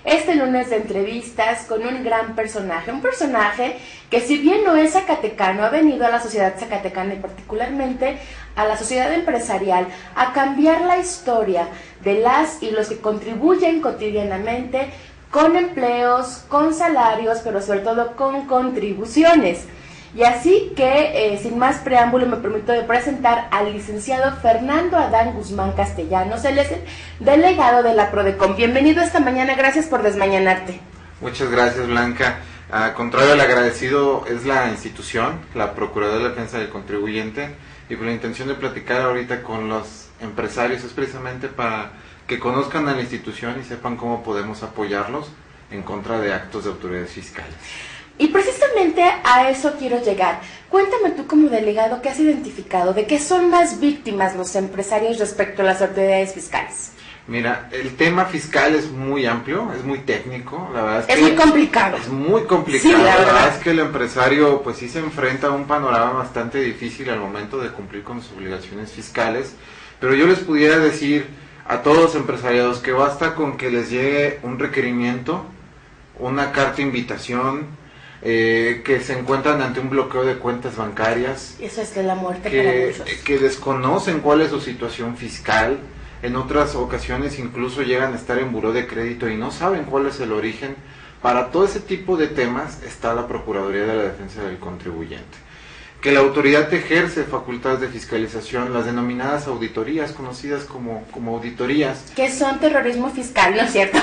este lunes de entrevistas con un gran personaje, un personaje que si bien no es zacatecano, ha venido a la sociedad zacatecana y particularmente a la sociedad empresarial a cambiar la historia de las y los que contribuyen cotidianamente con empleos, con salarios, pero sobre todo con contribuciones. Y así que, sin más preámbulo, me permito de presentar al licenciado Fernando Adán Guzmán Castellanos. Él es el delegado de la Prodecon. Bienvenido esta mañana, gracias por desmañanarte. Muchas gracias, Blanca. Contrario al agradecido es la institución, la Procuraduría de Defensa del Contribuyente, y por la intención de platicar ahorita con los empresarios es precisamente para que conozcan a la institución y sepan cómo podemos apoyarlos en contra de actos de autoridades fiscales. Y precisamente a eso quiero llegar. Cuéntame tú como delegado, ¿qué has identificado? ¿De qué son más víctimas los empresarios respecto a las autoridades fiscales? Mira, el tema fiscal es muy amplio, es muy técnico, la verdad es que muy complicado. Es muy complicado, sí, la verdad es que el empresario pues sí se enfrenta a un panorama bastante difícil al momento de cumplir con sus obligaciones fiscales, pero yo les pudiera decir a todos los empresariados que basta con que les llegue un requerimiento, una carta de invitación, que se encuentran ante un bloqueo de cuentas bancarias. Eso es de la muerte para muchos. Que desconocen cuál es su situación fiscal, en otras ocasiones incluso llegan a estar en buró de crédito y no saben cuál es el origen. Para todo ese tipo de temas está la Procuraduría de la Defensa del Contribuyente. Que la autoridad ejerce facultades de fiscalización, las denominadas auditorías, conocidas como auditorías. Que son terrorismo fiscal, ¿no es cierto?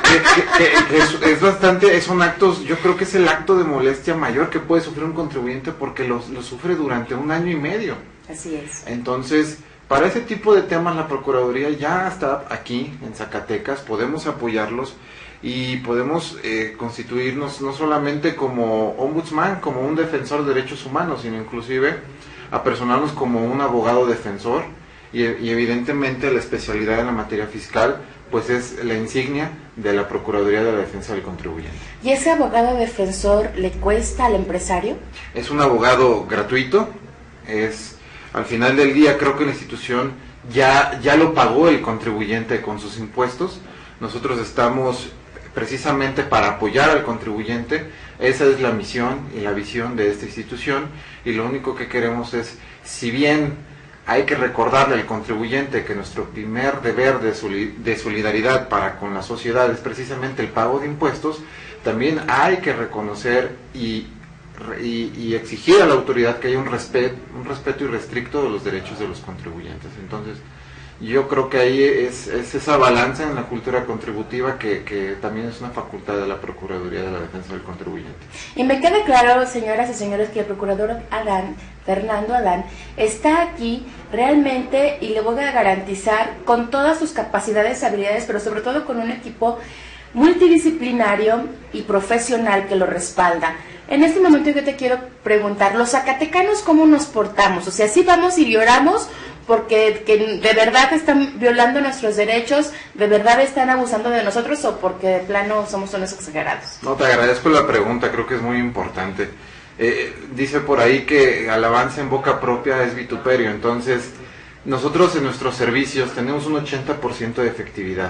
Es bastante, son actos, yo creo que es el acto de molestia mayor que puede sufrir un contribuyente porque lo sufre durante 1 año y medio. Así es. Entonces, para ese tipo de temas la Procuraduría ya está aquí en Zacatecas, podemos apoyarlos y podemos constituirnos no solamente como ombudsman, como un defensor de derechos humanos, sino inclusive apersonarnos como un abogado defensor y evidentemente la especialidad en la materia fiscal pues es la insignia de la Procuraduría de la Defensa del Contribuyente. ¿Y ese abogado defensor le cuesta al empresario? Es un abogado gratuito, al final del día creo que la institución ya lo pagó el contribuyente con sus impuestos. Nosotros estamos precisamente para apoyar al contribuyente, esa es la misión y la visión de esta institución, y lo único que queremos es, si bien hay que recordarle al contribuyente que nuestro primer deber de solidaridad para con la sociedad es precisamente el pago de impuestos, también hay que reconocer y exigir a la autoridad que haya un respeto irrestricto de los derechos de los contribuyentes. Entonces, yo creo que ahí es esa balanza en la cultura contributiva que también es una facultad de la Procuraduría de la Defensa del Contribuyente. Y me queda claro, señoras y señores, que el procurador Fernando Adán, está aquí realmente y le voy a garantizar con todas sus capacidades, habilidades, pero sobre todo con un equipo multidisciplinario y profesional que lo respalda. En este momento yo te quiero preguntar, los zacatecanos, ¿cómo nos portamos? O sea, ¿sí vamos y lloramos porque de verdad están violando nuestros derechos, de verdad están abusando de nosotros o porque de plano somos unos exagerados? No, te agradezco la pregunta, creo que es muy importante. Dice por ahí que alabanza en boca propia es vituperio, entonces nosotros en nuestros servicios tenemos un 80% de efectividad.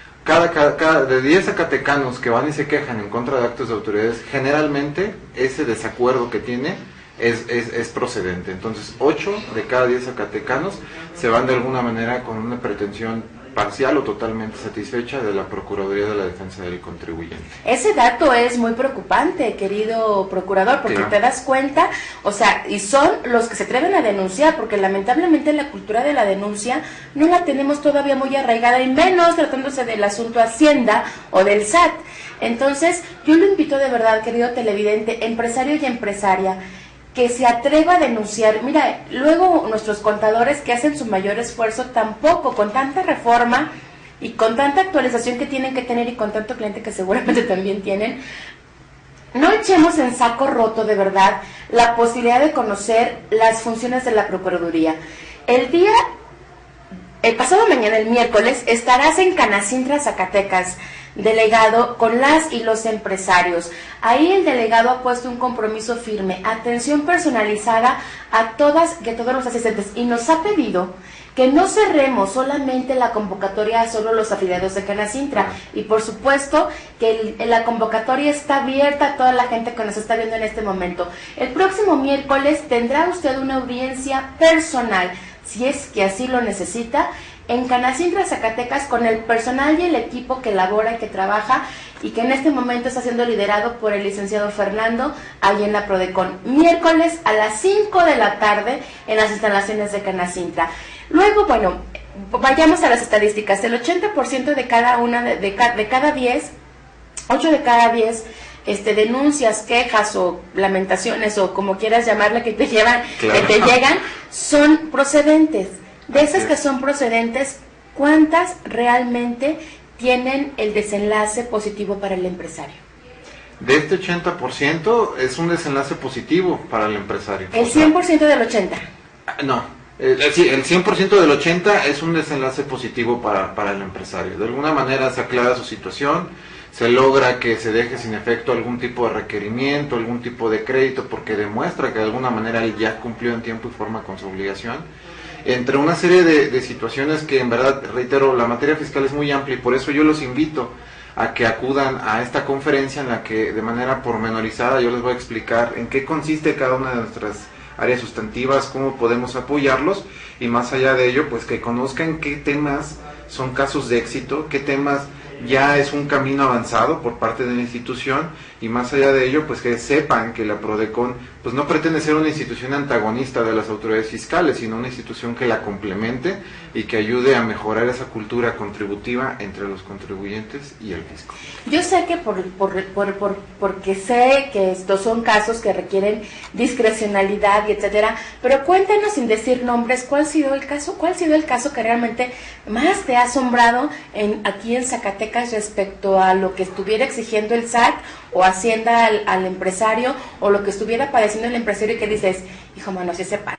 De 10 zacatecanos que van y se quejan en contra de actos de autoridades, generalmente ese desacuerdo que tiene es procedente. Entonces 8 de cada 10 zacatecanos se van de alguna manera con una pretensión parcial o totalmente satisfecha de la Procuraduría de la Defensa del Contribuyente. Ese dato es muy preocupante, querido procurador, porque te das cuenta, o sea, y son los que se atreven a denunciar, porque lamentablemente la cultura de la denuncia no la tenemos todavía muy arraigada, y menos tratándose del asunto Hacienda o del SAT. Entonces, yo lo invito de verdad, querido televidente, empresario y empresaria, que se atreva a denunciar. Mira, luego nuestros contadores que hacen su mayor esfuerzo tampoco, con tanta reforma y con tanta actualización que tienen que tener y con tanto cliente que seguramente también tienen, no echemos en saco roto de verdad la posibilidad de conocer las funciones de la Procuraduría. El pasado mañana, el miércoles, estarás en Canacintra, Zacatecas. delegado con las y los empresarios. Ahí el delegado ha puesto un compromiso firme, atención personalizada a todas y a todos los asistentes, y nos ha pedido que no cerremos solamente la convocatoria a solo los afiliados de Canacintra, y por supuesto que la convocatoria está abierta a toda la gente que nos está viendo en este momento. El próximo miércoles tendrá usted una audiencia personal, si es que así lo necesita, en Canacintra, Zacatecas, con el personal y el equipo que labora y que trabaja y que en este momento está siendo liderado por el licenciado Fernando, ahí en la Prodecon. Miércoles a las 5 de la tarde en las instalaciones de Canacintra. Luego, bueno, vayamos a las estadísticas. El 80% de cada una, de cada 10, 8 de cada 10 denuncias, quejas o lamentaciones o como quieras llamarle que te llevan, claro, que te llegan, son procedentes. De esas que son procedentes, ¿cuántas realmente tienen el desenlace positivo para el empresario? De este 80% es un desenlace positivo para el empresario. ¿El 100% del 80%? No, sí, el 100% del 80% es un desenlace positivo para el empresario. De alguna manera se aclara su situación, se logra que se deje sin efecto algún tipo de requerimiento, algún tipo de crédito, porque demuestra que de alguna manera él ya cumplió en tiempo y forma con su obligación. Entre una serie de situaciones que en verdad, reitero, la materia fiscal es muy amplia y por eso yo los invito a que acudan a esta conferencia en la que de manera pormenorizada yo les voy a explicar en qué consiste cada una de nuestras áreas sustantivas, cómo podemos apoyarlos y más allá de ello, pues que conozcan qué temas son casos de éxito, qué temas ya es un camino avanzado por parte de la institución y más allá de ello, pues que sepan que la Prodecon pues no pretende ser una institución antagonista de las autoridades fiscales, sino una institución que la complemente y que ayude a mejorar esa cultura contributiva entre los contribuyentes y el fisco. Yo sé que porque sé que estos son casos que requieren discrecionalidad y etcétera, pero cuéntanos sin decir nombres, ¿cuál ha sido el caso que realmente más te ha asombrado aquí en Zacatecas respecto a lo que estuviera exigiendo el SAT o Hacienda al empresario, o lo que estuviera padeciendo el empresario y que dices, hijo mano, si se para?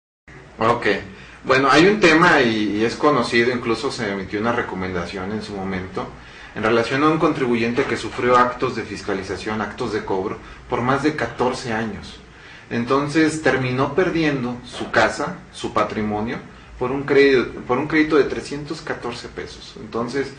Ok, bueno, hay un tema y es conocido, incluso se emitió una recomendación en su momento, en relación a un contribuyente que sufrió actos de fiscalización, actos de cobro, por más de 14 años. Entonces terminó perdiendo su casa, su patrimonio, por un crédito de 314 pesos. Entonces,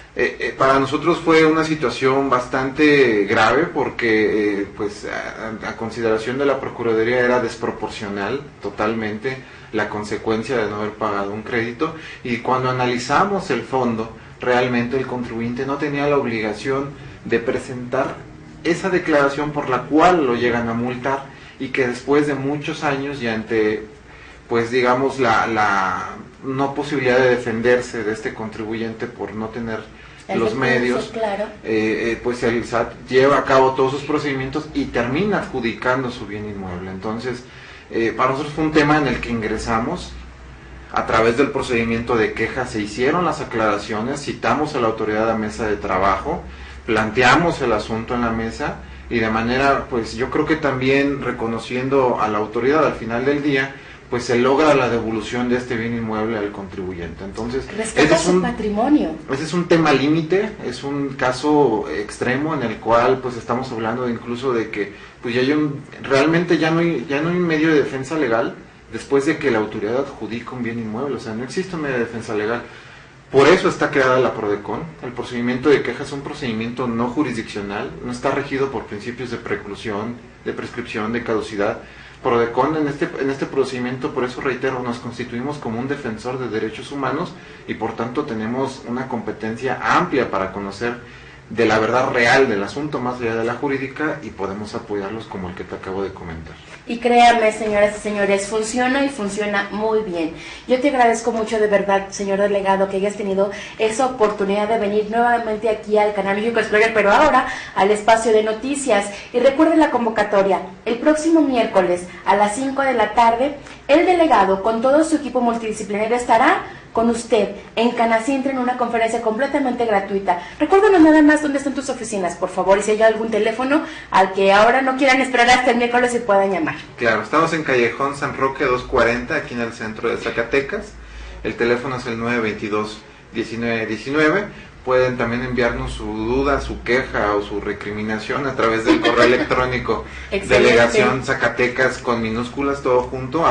para nosotros fue una situación bastante grave porque pues a consideración de la Procuraduría era desproporcional totalmente la consecuencia de no haber pagado un crédito, y cuando analizamos el fondo, realmente el contribuyente no tenía la obligación de presentar esa declaración por la cual lo llegan a multar, y que después de muchos años y ante pues digamos la no posibilidad de defenderse de este contribuyente por no tener los medios, claro, pues el SAT lleva a cabo todos sus procedimientos y termina adjudicando su bien inmueble. Entonces, para nosotros fue un tema en el que ingresamos a través del procedimiento de queja, se hicieron las aclaraciones, citamos a la autoridad de mesa de trabajo, planteamos el asunto en la mesa y de manera, pues yo creo que también reconociendo a la autoridad al final del día, pues se logra la devolución de este bien inmueble al contribuyente. Entonces, respeta su patrimonio. Ese es un tema límite, es un caso extremo en el cual pues estamos hablando incluso de que pues realmente ya no hay un medio de defensa legal después de que la autoridad adjudica un bien inmueble, o sea, no existe un medio de defensa legal. Por eso está creada la Prodecon. El procedimiento de queja es un procedimiento no jurisdiccional, no está regido por principios de preclusión, de prescripción, de caducidad. Prodecon en este procedimiento, por eso reitero, nos constituimos como un defensor de derechos humanos y por tanto tenemos una competencia amplia para conocer de la verdad real del asunto más allá de la jurídica y podemos apoyarlos como el que te acabo de comentar. Y créanme, señoras y señores, funciona y funciona muy bien. Yo te agradezco mucho de verdad, señor delegado, que hayas tenido esa oportunidad de venir nuevamente aquí al canal México Explorer, pero ahora al espacio de noticias. Y recuerden la convocatoria, el próximo miércoles a las 5 de la tarde, el delegado con todo su equipo multidisciplinario estará con usted en Canacintra en una conferencia completamente gratuita. Recuérdanos nada más dónde están tus oficinas, por favor, y si hay algún teléfono al que ahora no quieran esperar hasta el miércoles y puedan llamar. Claro, estamos en Callejón San Roque 240, aquí en el centro de Zacatecas. El teléfono es el 922-1919. pueden también enviarnos su duda, su queja o su recriminación a través del correo electrónico delegación Zacatecas con minúsculas todo junto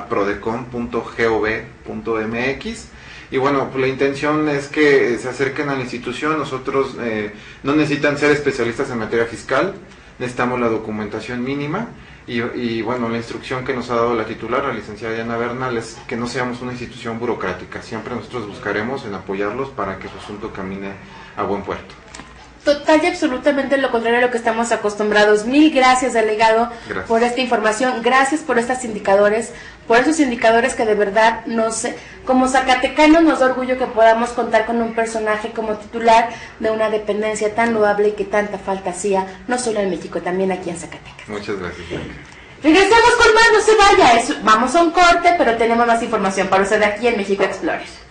@prodecon.gov.mx. Y bueno, pues la intención es que se acerquen a la institución. Nosotros no necesitan ser especialistas en materia fiscal, necesitamos la documentación mínima. Y bueno, la instrucción que nos ha dado la titular, la licenciada Diana Bernal, es que no seamos una institución burocrática. Siempre nosotros buscaremos en apoyarlos para que su asunto camine a buen puerto. Total y absolutamente lo contrario a lo que estamos acostumbrados. Mil gracias, delegado, por esta información. Gracias por estos indicadores, por esos indicadores que de verdad como zacatecanos nos da orgullo que podamos contar con un personaje como titular de una dependencia tan loable y que tanta falta hacía, no solo en México, también aquí en Zacatecas. Muchas gracias. Regresamos con más, no se vaya. Vamos a un corte, pero tenemos más información para usted aquí en México Explorer.